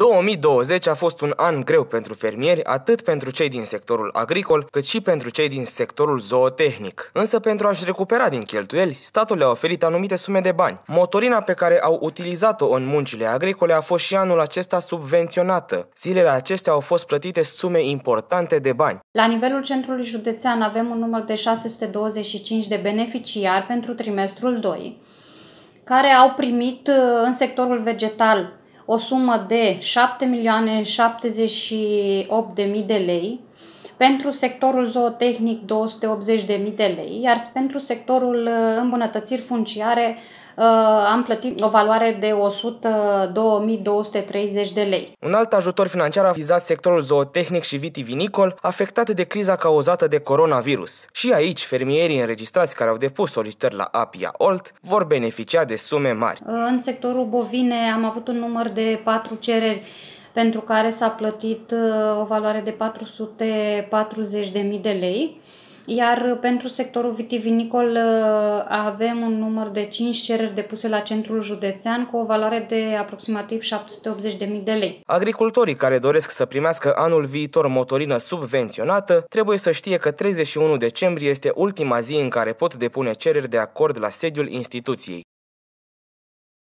2020 a fost un an greu pentru fermieri, atât pentru cei din sectorul agricol, cât și pentru cei din sectorul zootehnic. Însă pentru a-și recupera din cheltuieli, statul le-a oferit anumite sume de bani. Motorina pe care au utilizat-o în muncile agricole a fost și anul acesta subvenționată. Zilele acestea au fost plătite sume importante de bani. La nivelul centrului județean avem un număr de 625 de beneficiari pentru trimestrul 2, care au primit în sectorul vegetal o sumă de 7.078.000 de lei, pentru sectorul zootehnic 280.000 de lei, iar pentru sectorul îmbunătățiri funciare am plătit o valoare de 102.230 de lei. Un alt ajutor financiar a vizat sectorul zootehnic și vitivinicol, afectat de criza cauzată de coronavirus. Și aici, fermierii înregistrați care au depus solicitări la APIA Olt vor beneficia de sume mari. În sectorul bovine am avut un număr de 4 cereri pentru care s-a plătit o valoare de 440.000 de lei. Iar pentru sectorul vitivinicol avem un număr de 5 cereri depuse la centrul județean cu o valoare de aproximativ 780.000 de lei. Agricultorii care doresc să primească anul viitor motorină subvenționată trebuie să știe că 31 decembrie este ultima zi în care pot depune cereri de acord la sediul instituției.